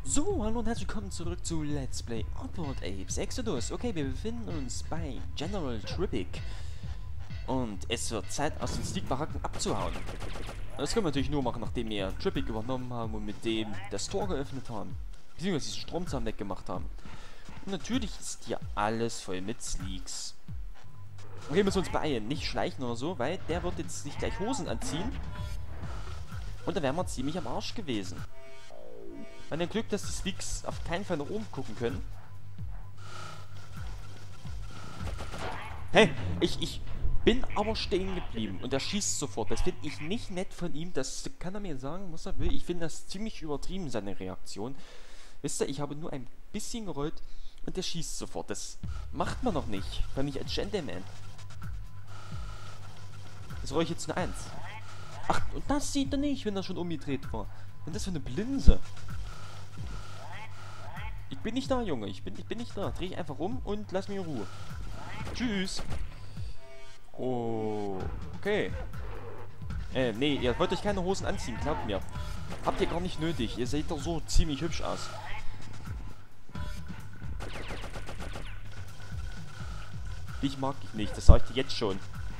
So, hallo und herzlich willkommen zurück zu Let's Play Outward Apes Exodus. Okay, wir befinden uns bei General Trippic. Und es wird Zeit, aus den Sneak-Baracken abzuhauen. Das können wir natürlich nur machen, nachdem wir Trippic übernommen haben und mit dem das Tor geöffnet haben. Beziehungsweise diesen Stromzaun weggemacht haben. Und natürlich ist hier alles voll mit Sneaks. Okay, müssen wir uns beeilen, nicht schleichen oder so, weil der wird jetzt nicht gleich Hosen anziehen. Und dann wären wir ziemlich am Arsch gewesen. Man hat Glück, dass die Sneaks auf keinen Fall nach oben gucken können. Hey, ich bin aber stehen geblieben und er schießt sofort. Das finde ich nicht nett von ihm. Das kann er mir sagen, was er will. Ich finde das ziemlich übertrieben, seine Reaktion. Wisst ihr, ich habe nur ein bisschen gerollt und er schießt sofort. Das macht man noch nicht. Vor allem nicht als Gentleman. Das roll ich jetzt eine 1. Ach, und das sieht er nicht, wenn er schon umgedreht war. Und das für eine Blinse. Ich bin nicht da, Junge. Ich bin nicht da. Dreh ich einfach um und lass mich in Ruhe. Tschüss. Oh, okay. Nee, ihr wollt euch keine Hosen anziehen, glaubt mir. Habt ihr gar nicht nötig. Ihr seht doch so ziemlich hübsch aus. Dich mag ich nicht, das sag ich dir jetzt schon.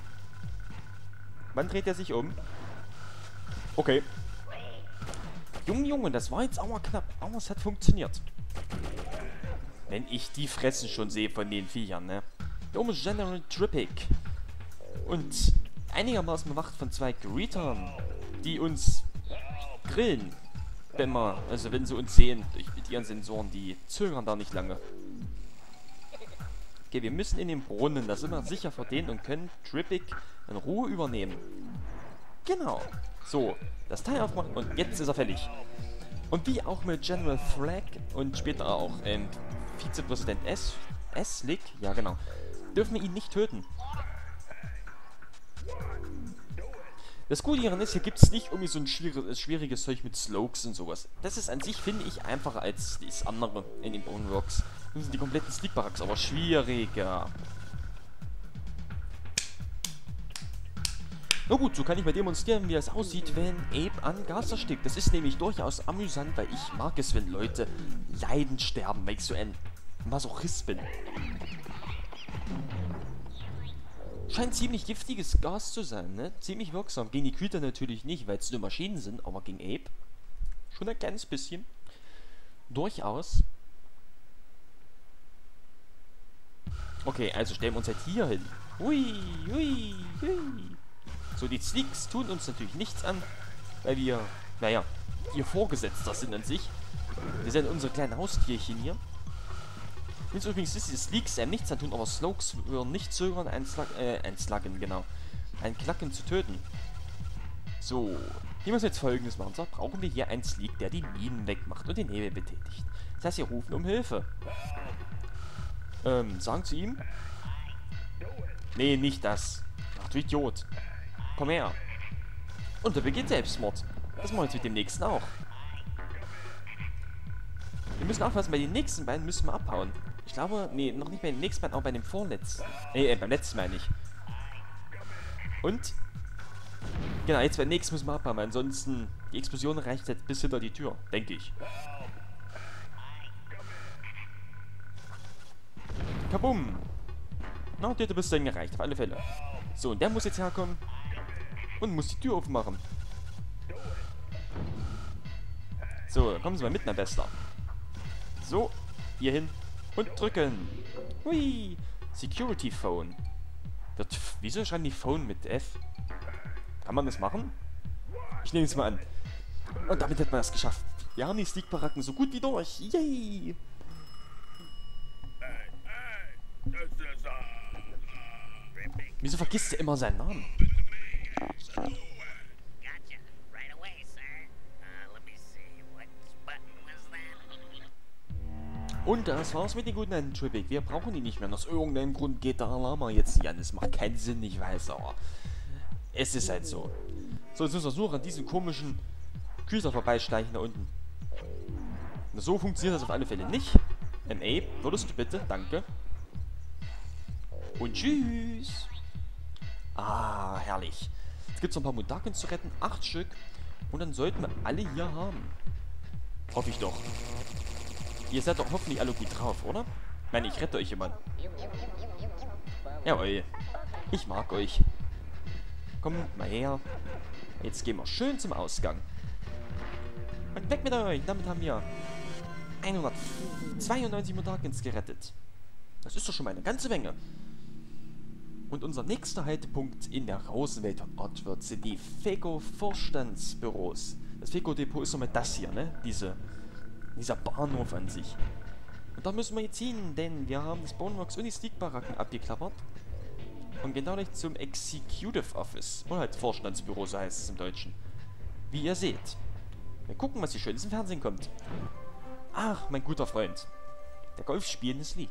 Wann dreht er sich um? Okay. Junge, das war jetzt aber knapp. Aber es hat funktioniert. Wenn ich die Fressen schon sehe von den Viechern, ne? Hier oben ist General Trippic. Und einigermaßen bewacht von 2 Greetern, die uns grillen. Wenn sie uns sehen, mit ihren Sensoren, die zögern da nicht lange. Okay, wir müssen in den Brunnen, da sind wir sicher vor denen und können Trippic in Ruhe übernehmen. Genau. So, das Teil aufmachen und jetzt ist er fällig. Und wie auch mit General Flag und später auch Vizepräsident Slick, ja genau, dürfen wir ihn nicht töten. Das Gute hieran ist, hier gibt es nicht irgendwie so ein schwieriges Zeug mit Slokes und sowas. Das ist an sich, finde ich, einfacher als das andere in den Bone Rocks. Das sind die kompletten Sneak-Barracks, aber schwieriger. Na gut, so kann ich mal demonstrieren, wie es aussieht, wenn Abe an Gas erstickt. Das ist nämlich durchaus amüsant, weil ich mag es, wenn Leute leidend sterben, weil ich so ein Masochist bin. Scheint ziemlich giftiges Gas zu sein, ne? Ziemlich wirksam. Gegen die Greeter natürlich nicht, weil es nur Maschinen sind, aber gegen Abe schon ein kleines bisschen. Durchaus. Okay, also stellen wir uns halt hier hin. Hui, hui, hui. So, die Sneaks tun uns natürlich nichts an, weil wir, naja, ihr Vorgesetzter sind an sich. Wir sind unsere kleinen Haustierchen hier. Wenn es übrigens ist, die Sneaks nichts an tun, aber Slokes würden nicht zögern, einen Klacken zu töten. So, hier müssen wir jetzt Folgendes machen. So, brauchen wir hier einen Sneak, der die Minen wegmacht und den Hebel betätigt. Das heißt, wir rufen um Hilfe. Sagen zu ihm? Nee, nicht das. Ach, du Idiot. Komm her. Und er begeht Selbstmord. Das machen wir jetzt mit dem nächsten auch. Wir müssen aufpassen, bei den nächsten beiden müssen wir abhauen. Ich glaube, nee, noch nicht bei den nächsten beiden, aber bei dem vorletzten. Beim letzten meine ich. Und? Genau, jetzt beim nächsten müssen wir abhauen, weil ansonsten die Explosion reicht jetzt bis hinter die Tür, denke ich. Kabum! Na, der bist du dann gereicht, auf alle Fälle. So, und der muss jetzt herkommen und muss die Tür aufmachen. So, kommen Sie mal mit, mein Bester. So, hier hin und drücken. Hui, Security Phone. Wieso schreiben die Phone mit F? Kann man das machen? Ich nehme es mal an. Und damit hat man es geschafft. Wir haben die Sneak-Baracken so gut wie durch. Yay! Wieso vergisst er immer seinen Namen? Und das war's mit den guten alten Trippic. Wir brauchen die nicht mehr. Aus irgendeinem Grund geht der Alarm jetzt nicht an. Das macht keinen Sinn, ich weiß, aber es ist halt so. So, jetzt müssen wir nur an diesem komischen Küster vorbeischleichen da unten. Na, so funktioniert das auf alle Fälle nicht. Abe, würdest du bitte? Danke. Und tschüss. Ah, herrlich. Jetzt gibt es noch ein paar Mudakens zu retten. 8 Stück. Und dann sollten wir alle hier haben. Hoffe ich doch. Ihr seid doch hoffentlich alle gut drauf, oder? Ich meine, ich rette euch immer. Jawohl. Ich mag euch. Kommt mal her. Jetzt gehen wir schön zum Ausgang. Und weg mit euch. Damit haben wir 192 Mudokons gerettet. Das ist doch schon mal eine ganze Menge. Und unser nächster Haltepunkt in der Außenwelt von Oddworld sind die FECO-Vorstandsbüros. Das FECO-Depot ist somit das hier, ne? Dieser Bahnhof an sich. Und da müssen wir jetzt hin, denn wir haben das Boneworks und die Sneak-Baracken abgeklappert. Und gehen dadurch zum Executive Office. Oder halt Vorstandsbüro, so heißt es im Deutschen. Wie ihr seht. Wir gucken, was hier Schönes im Fernsehen kommt. Ach, mein guter Freund. Der golfspielende Sleek.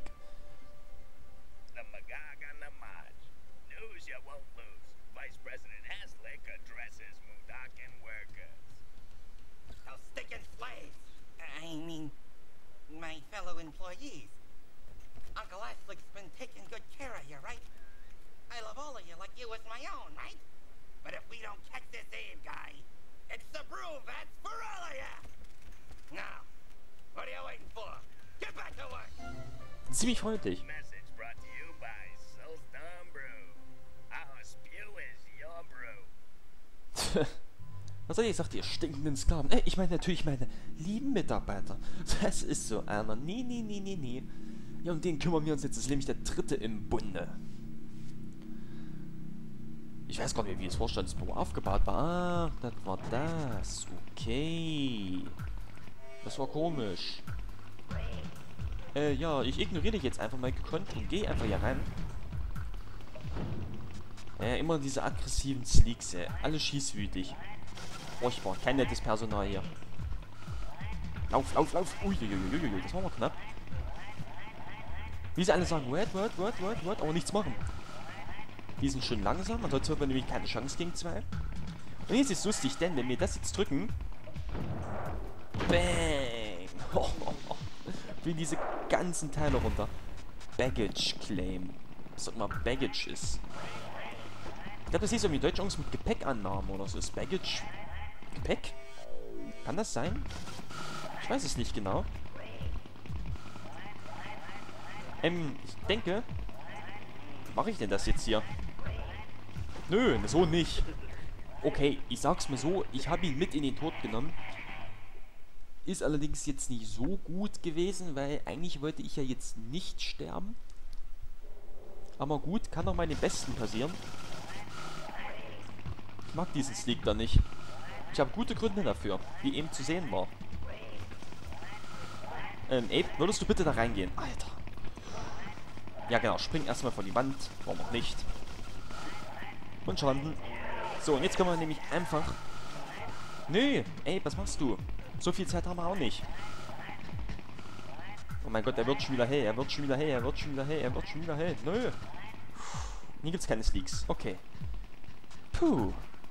I mean, my fellow employees. Uncle Aslick's been taking good care of you, right? I love all of you like you was my own, right? But if we don't catch this Abe guy, it's the brew vets for all of you! Now, what are you waiting for? Get back to work! Ziemlich freundlich. Message brought to you by Soulstone Brew. Our spew is your brew. Was soll ich? Sagt ihr stinkenden Sklaven? Ich meine natürlich meine lieben Mitarbeiter. Das ist so einer. Nee. Ja, um den kümmern wir uns jetzt. Das ist nämlich der dritte im Bunde. Ich weiß gar nicht, wie das Vorstandsbüro aufgebaut war. Ah, das war das. Okay. Das war komisch. Ja, ich ignoriere dich jetzt einfach mal gekonnt und gehe einfach hier rein. Immer diese aggressiven Sleeks, alle schießwütig. Furchtbar, kein nettes Personal hier. Lauf. Uiuiuiui, das war mal knapp. Wie sie alle sagen, what, aber nichts machen. Die sind schon langsam, ansonsten hat man nämlich keine Chance gegen zwei. Und jetzt ist es lustig, denn wenn wir das jetzt drücken... Bang! Fliegen diese ganzen Teile runter. Baggage Claim. Was auch immer Baggage ist. Ich glaube, das hieß irgendwie Deutsch irgendwas mit Gepäckannahmen oder so. Ist Baggage... Gepäck? Kann das sein? Ich weiß es nicht genau. Ich denke... Mache ich denn das jetzt hier? Nö, so nicht. Okay, ich sag's mir so, ich habe ihn mit in den Tod genommen. Ist allerdings jetzt nicht so gut gewesen, weil eigentlich wollte ich ja jetzt nicht sterben. Aber gut, kann auch mal den Besten passieren. Ich mag diesen Sleek da nicht. Ich habe gute Gründe dafür, wie eben zu sehen war. Abe, würdest du bitte da reingehen? Alter. Ja genau, spring erstmal von die Wand. Warum auch nicht. Und schon. So, und jetzt können wir nämlich einfach... Nö, ey, was machst du? So viel Zeit haben wir auch nicht. Oh mein Gott, er wird schon wieder hell, er wird schon wieder hell. Nö. Hier gibt's keine Sleeks. Okay. Puh.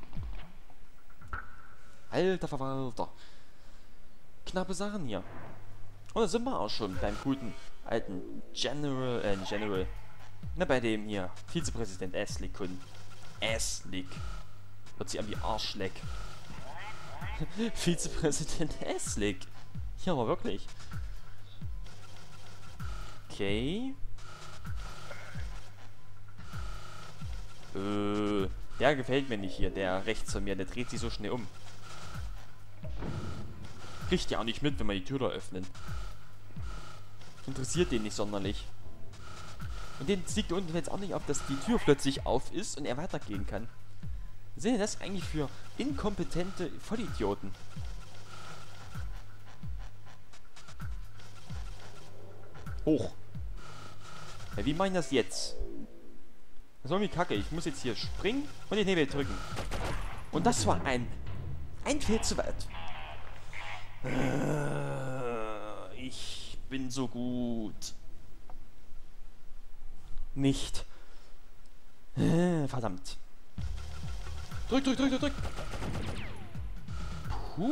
Alter Verwalter. Knappe Sachen hier. Und da sind wir auch schon beim guten alten General. Na, bei dem hier. Vizepräsident Aslick und Aslick. Hört sich an wie Arschleck. Vizepräsident Aslick. Ja, aber wirklich. Okay. Der gefällt mir nicht hier. Der rechts von mir, der dreht sich so schnell um. Kriegt ja auch nicht mit, wenn wir die Tür da öffnen. Interessiert den nicht sonderlich. Und den liegt unten jetzt auch nicht auf, dass die Tür plötzlich auf ist und er weitergehen kann. Was sind denn das eigentlich für inkompetente Vollidioten? Hoch. Ja, wie mache ich das jetzt? Das war irgendwie kacke. Ich muss jetzt hier springen und den Hebel drücken. Und das war ein viel zu weit. Ich bin so gut. Nicht. Verdammt. Drück. Puh.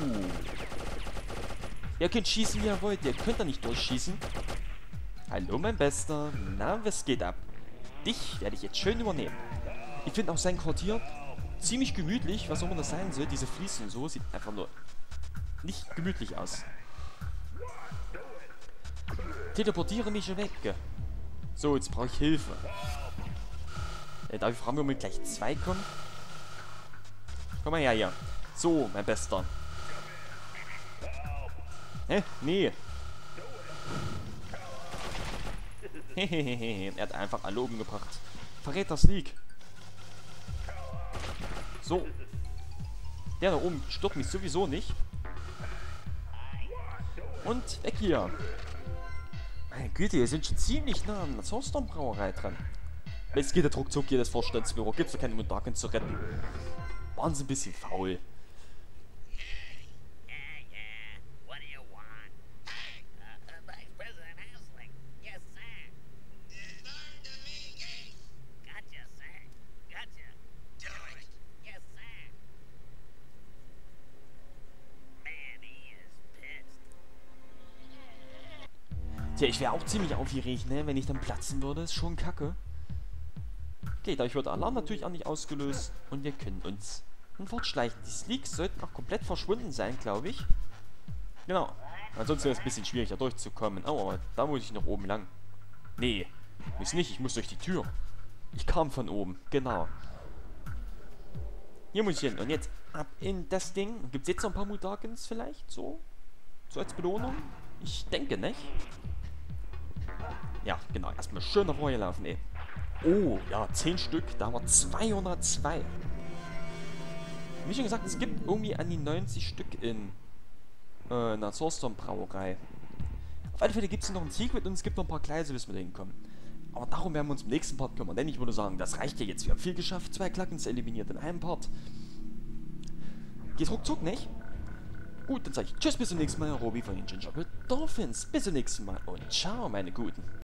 Ihr könnt schießen, wie ihr wollt. Ihr könnt da nicht durchschießen. Hallo, mein Bester. Na, was geht ab? Dich werde ich jetzt schön übernehmen. Ich finde auch sein Quartier ziemlich gemütlich. Was auch immer das sein soll. Diese Fliesen und so. Sieht einfach nur nicht gemütlich aus. teleportiere mich weg. So, jetzt brauche ich Hilfe. Darf ich fragen, ob wir gleich 2 kommen? Komm mal her hier. So, mein Bester. Hä? Nee. Hehehehe. Er hat einfach alle oben gebracht. Verräter Sneak. So. Der da oben stört mich sowieso nicht. Und weg hier. Meine Güte, wir sind schon ziemlich nah an der Soulstorm Brauerei dran. Jetzt geht der ruckzuck hier das Vorstandsbüro. Gibt's doch keine Mundaken zu retten. Waren sie ein bisschen faul. What do you want? Vice President Hansling. Yes, sir. Disarm the main gate. Gotcha, sir. Gotcha. Do it. Yes, sir. Man, he is pissed. Tja, ich wäre auch ziemlich aufgeregt, ne? Wenn ich dann platzen würde. Ist schon kacke. Okay, dadurch wird der Alarm natürlich auch nicht ausgelöst. Und wir können uns fortschleichen. Die Sneaks sollten auch komplett verschwunden sein, glaube ich. Genau. Ansonsten wäre es ein bisschen schwieriger durchzukommen. Oh, aber da muss ich noch oben lang. Nee, muss nicht. Ich muss durch die Tür. Ich kam von oben. Genau. Hier muss ich hin. Und jetzt ab in das Ding. Gibt es jetzt noch ein paar Mudokons vielleicht? So? So als Belohnung? Ich denke nicht. Ja, genau. Erstmal schön nach vorher laufen, ey. Oh, ja, 10 Stück. Da haben wir 202. Wie schon gesagt, es gibt irgendwie an die 90 Stück in einer Soulstorm Brauerei. Auf alle Fälle gibt es noch ein Secret und es gibt noch ein paar Gleise, bis wir da hinkommen. Aber darum werden wir uns im nächsten Part kümmern. Denn ich würde sagen, das reicht ja jetzt. Wir haben viel geschafft. 2 Klackens eliminiert in einem Part. Geht ruckzuck, nicht? Gut, dann sage ich tschüss, bis zum nächsten Mal. Robi von den Gingerbread Dolphins. Bis zum nächsten Mal und ciao, meine Guten.